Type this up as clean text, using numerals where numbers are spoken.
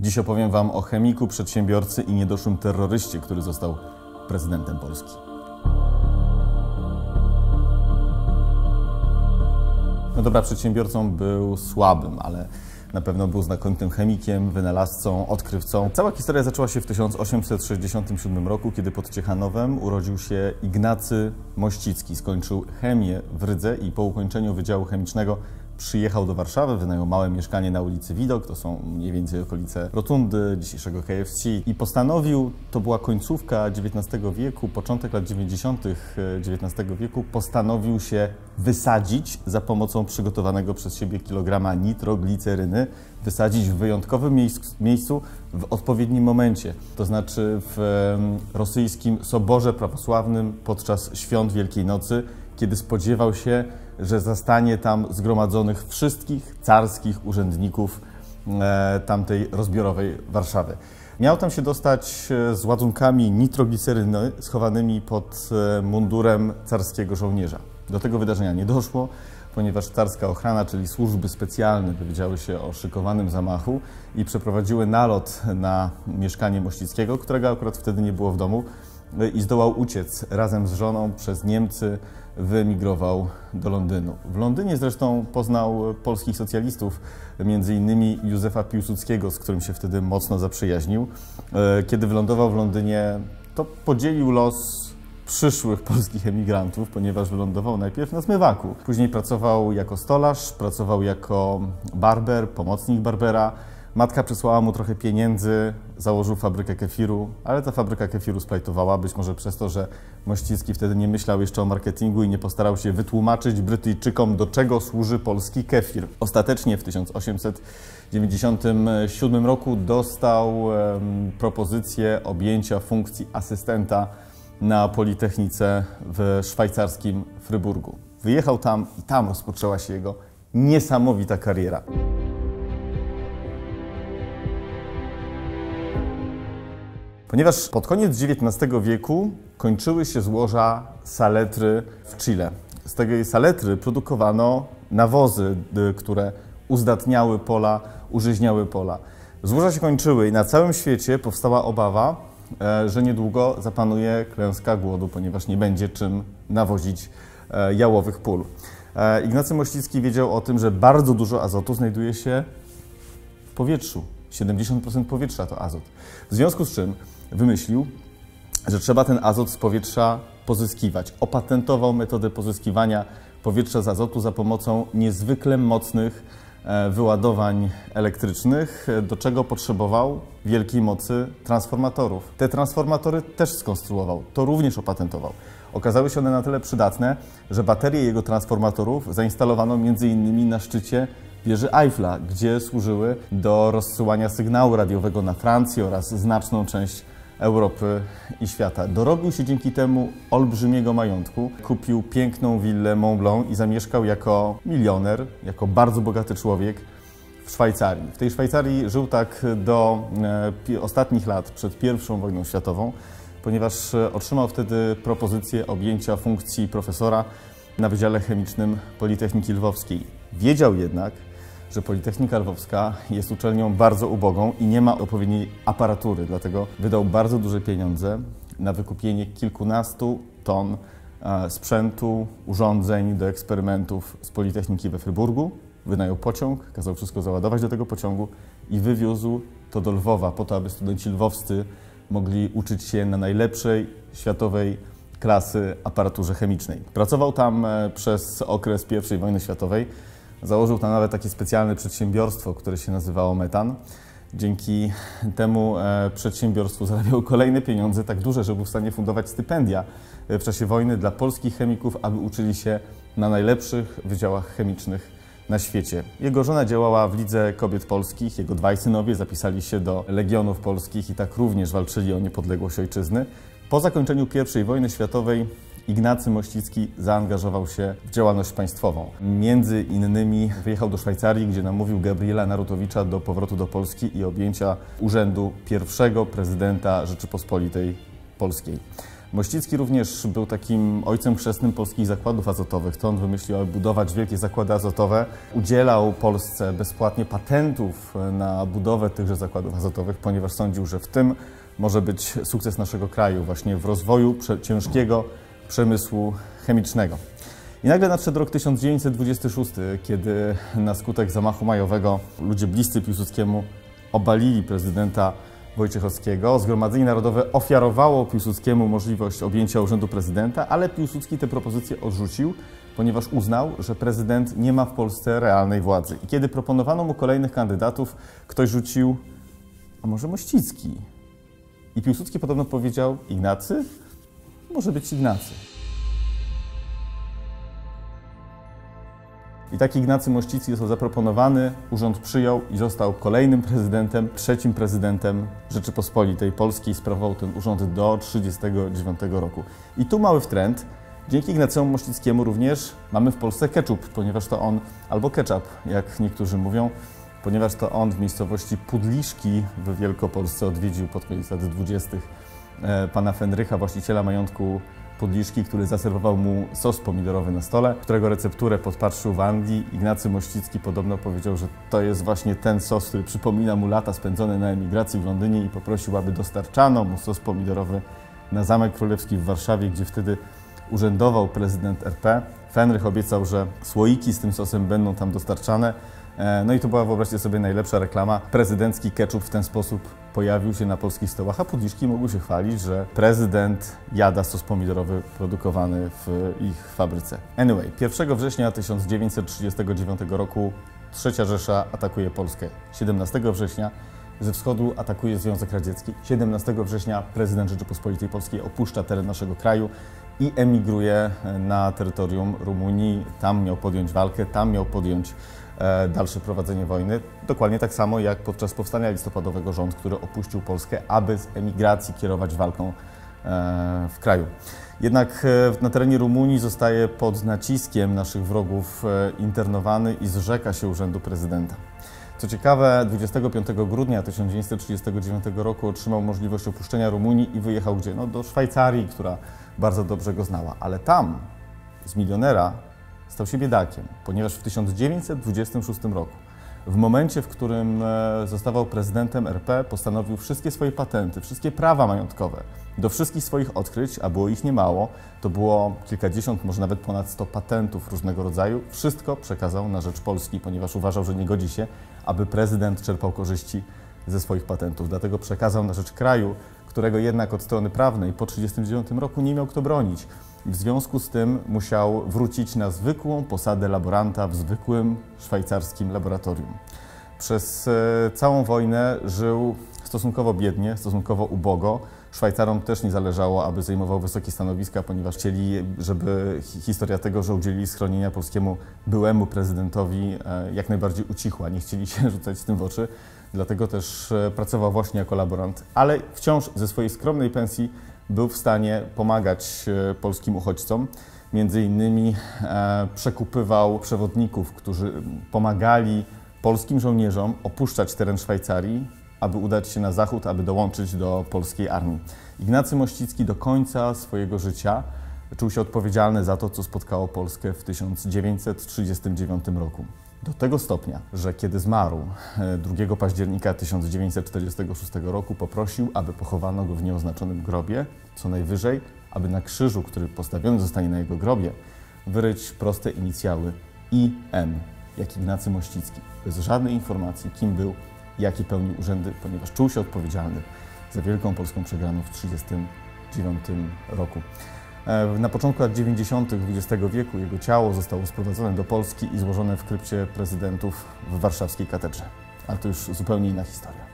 Dziś opowiem Wam o chemiku, przedsiębiorcy i niedoszłym terroryście, który został prezydentem Polski. No dobra, przedsiębiorcą był słabym, ale na pewno był znakomitym chemikiem, wynalazcą, odkrywcą. Cała historia zaczęła się w 1867 roku, kiedy pod Ciechanowem urodził się Ignacy Mościcki. Skończył chemię w Rydze i po ukończeniu Wydziału Chemicznego przyjechał do Warszawy, wynajął małe mieszkanie na ulicy Widok, to są mniej więcej okolice Rotundy, dzisiejszego KFC, i postanowił, to była końcówka XIX wieku, początek lat 90. XIX wieku, postanowił się wysadzić za pomocą przygotowanego przez siebie kilograma nitrogliceryny, wysadzić w wyjątkowym miejscu w odpowiednim momencie, to znaczy w rosyjskim Soborze Prawosławnym podczas świąt Wielkiej Nocy, kiedy spodziewał się, że zastanie tam zgromadzonych wszystkich carskich urzędników tamtej rozbiorowej Warszawy. Miał tam się dostać z ładunkami nitrogliceryny schowanymi pod mundurem carskiego żołnierza. Do tego wydarzenia nie doszło, ponieważ carska ochrana, czyli służby specjalne, dowiedziały się o szykowanym zamachu i przeprowadziły nalot na mieszkanie Mościckiego, którego akurat wtedy nie było w domu, i zdołał uciec razem z żoną przez Niemcy, wyemigrował do Londynu. W Londynie zresztą poznał polskich socjalistów, między innymi Józefa Piłsudskiego, z którym się wtedy mocno zaprzyjaźnił. Kiedy wylądował w Londynie, to podzielił los przyszłych polskich emigrantów, ponieważ wylądował najpierw na zmywaku. Później pracował jako stolarz, pracował jako barber, pomocnik barbera. Matka przysłała mu trochę pieniędzy, założył fabrykę kefiru, ale ta fabryka kefiru splajtowała, być może przez to, że Mościcki wtedy nie myślał jeszcze o marketingu i nie postarał się wytłumaczyć Brytyjczykom, do czego służy polski kefir. Ostatecznie w 1897 roku dostał propozycję objęcia funkcji asystenta na Politechnice w szwajcarskim Fryburgu. Wyjechał tam i tam rozpoczęła się jego niesamowita kariera. Ponieważ pod koniec XIX wieku kończyły się złoża saletry w Chile. Z tej saletry produkowano nawozy, które uzdatniały pola, użyźniały pola. Złoża się kończyły i na całym świecie powstała obawa, że niedługo zapanuje klęska głodu, ponieważ nie będzie czym nawozić jałowych pól. Ignacy Mościcki wiedział o tym, że bardzo dużo azotu znajduje się w powietrzu. 70% powietrza to azot. W związku z czym wymyślił, że trzeba ten azot z powietrza pozyskiwać. Opatentował metodę pozyskiwania powietrza z azotu za pomocą niezwykle mocnych wyładowań elektrycznych, do czego potrzebował wielkiej mocy transformatorów. Te transformatory też skonstruował, to również opatentował. Okazały się one na tyle przydatne, że baterie jego transformatorów zainstalowano m.in. na szczycie wieży Eiffla, gdzie służyły do rozsyłania sygnału radiowego na Francję oraz znaczną część Europy i świata. Dorobił się dzięki temu olbrzymiego majątku, kupił piękną willę Mont Blanc i zamieszkał jako milioner, jako bardzo bogaty człowiek w Szwajcarii. W tej Szwajcarii żył tak do ostatnich lat przed I wojną światową, ponieważ otrzymał wtedy propozycję objęcia funkcji profesora na Wydziale Chemicznym Politechniki Lwowskiej. Wiedział jednak, że Politechnika Lwowska jest uczelnią bardzo ubogą i nie ma odpowiedniej aparatury, dlatego wydał bardzo duże pieniądze na wykupienie kilkunastu ton sprzętu, urządzeń do eksperymentów z Politechniki we Fryburgu. Wynajął pociąg, kazał wszystko załadować do tego pociągu i wywiózł to do Lwowa po to, aby studenci lwowscy mogli uczyć się na najlepszej światowej klasy aparaturze chemicznej. Pracował tam przez okres I wojny światowej. Założył tam nawet takie specjalne przedsiębiorstwo, które się nazywało Metan. Dzięki temu przedsiębiorstwu zarabiał kolejne pieniądze, tak duże, że był w stanie fundować stypendia w czasie wojny dla polskich chemików, aby uczyli się na najlepszych wydziałach chemicznych na świecie. Jego żona działała w Lidze Kobiet Polskich, jego dwaj synowie zapisali się do Legionów Polskich i tak również walczyli o niepodległość ojczyzny. Po zakończeniu I wojny światowej Ignacy Mościcki zaangażował się w działalność państwową. Między innymi wyjechał do Szwajcarii, gdzie namówił Gabriela Narutowicza do powrotu do Polski i objęcia urzędu pierwszego prezydenta Rzeczypospolitej Polskiej. Mościcki również był takim ojcem chrzestnym polskich zakładów azotowych. To on wymyślił, aby budować wielkie zakłady azotowe. Udzielał Polsce bezpłatnie patentów na budowę tychże zakładów azotowych, ponieważ sądził, że w tym może być sukces naszego kraju, właśnie w rozwoju ciężkiego przemysłu chemicznego. I nagle nadszedł rok 1926, kiedy na skutek zamachu majowego ludzie bliscy Piłsudskiemu obalili prezydenta Wojciechowskiego. Zgromadzenie Narodowe ofiarowało Piłsudskiemu możliwość objęcia urzędu prezydenta, ale Piłsudski tę propozycję odrzucił, ponieważ uznał, że prezydent nie ma w Polsce realnej władzy. I kiedy proponowano mu kolejnych kandydatów, ktoś rzucił, a może Mościcki? I Piłsudski podobno powiedział, Ignacy? Może być Ignacy. I tak Ignacy Mościcki został zaproponowany, urząd przyjął i został kolejnym prezydentem, trzecim prezydentem Rzeczypospolitej Polskiej. Sprawował ten urząd do 1939 roku. I tu mały wtręt. Dzięki Ignacemu Mościckiemu również mamy w Polsce ketchup, ponieważ to on, albo ketchup, jak niektórzy mówią, ponieważ to on w miejscowości Pudliszki w Wielkopolsce odwiedził pod koniec lat 20. pana Fenrycha, właściciela majątku Pudliszki, który zaserwował mu sos pomidorowy na stole, którego recepturę podpatrzył w Anglii. Ignacy Mościcki podobno powiedział, że to jest właśnie ten sos, który przypomina mu lata spędzone na emigracji w Londynie i poprosił, aby dostarczano mu sos pomidorowy na Zamek Królewski w Warszawie, gdzie wtedy urzędował prezydent RP. Fenrych obiecał, że słoiki z tym sosem będą tam dostarczane. No i to była, wyobraźcie sobie, najlepsza reklama. Prezydencki ketchup w ten sposób pojawił się na polskich stołach, a Pudliszki mogły się chwalić, że prezydent jada sos pomidorowy produkowany w ich fabryce. Anyway, 1 września 1939 roku III Rzesza atakuje Polskę. 17 września ze wschodu atakuje Związek Radziecki. 17 września prezydent Rzeczypospolitej Polskiej opuszcza teren naszego kraju i emigruje na terytorium Rumunii. Tam miał podjąć walkę, tam miał podjąć dalsze prowadzenie wojny. Dokładnie tak samo jak podczas powstania listopadowego rząd, który opuścił Polskę, aby z emigracji kierować walką w kraju. Jednak na terenie Rumunii zostaje pod naciskiem naszych wrogów internowany i zrzeka się urzędu prezydenta. Co ciekawe, 25 grudnia 1939 roku otrzymał możliwość opuszczenia Rumunii i wyjechał gdzie? No, do Szwajcarii, która bardzo dobrze go znała. Ale tam z milionera stał się biedakiem, ponieważ w 1926 roku, w momencie, w którym zostawał prezydentem RP, postanowił wszystkie swoje patenty, wszystkie prawa majątkowe do wszystkich swoich odkryć, a było ich niemało, to było kilkadziesiąt, może nawet ponad 100 patentów różnego rodzaju, wszystko przekazał na rzecz Polski, ponieważ uważał, że nie godzi się, aby prezydent czerpał korzyści ze swoich patentów. Dlatego przekazał na rzecz kraju, którego jednak od strony prawnej po 1939 roku nie miał kto bronić. W związku z tym musiał wrócić na zwykłą posadę laboranta w zwykłym szwajcarskim laboratorium. Przez całą wojnę żył stosunkowo biednie, stosunkowo ubogo. Szwajcarom też nie zależało, aby zajmował wysokie stanowiska, ponieważ chcieli, żeby historia tego, że udzielili schronienia polskiemu byłemu prezydentowi, jak najbardziej ucichła. Nie chcieli się rzucać z tym w oczy, dlatego też pracował właśnie jako laborant, ale wciąż ze swojej skromnej pensji był w stanie pomagać polskim uchodźcom. Między innymi przekupywał przewodników, którzy pomagali polskim żołnierzom opuszczać teren Szwajcarii, aby udać się na zachód, aby dołączyć do polskiej armii. Ignacy Mościcki do końca swojego życia czuł się odpowiedzialny za to, co spotkało Polskę w 1939 roku. Do tego stopnia, że kiedy zmarł 2 października 1946 roku, poprosił, aby pochowano go w nieoznaczonym grobie, co najwyżej, aby na krzyżu, który postawiony zostanie na jego grobie, wyryć proste inicjały IM, jak Ignacy Mościcki, bez żadnej informacji, kim był, jakie pełnił urzędy, ponieważ czuł się odpowiedzialny za wielką polską przegraną w 1939 roku. Na początku lat 90. XX wieku jego ciało zostało sprowadzone do Polski i złożone w krypcie prezydentów w warszawskiej katedrze. Ale to już zupełnie inna historia.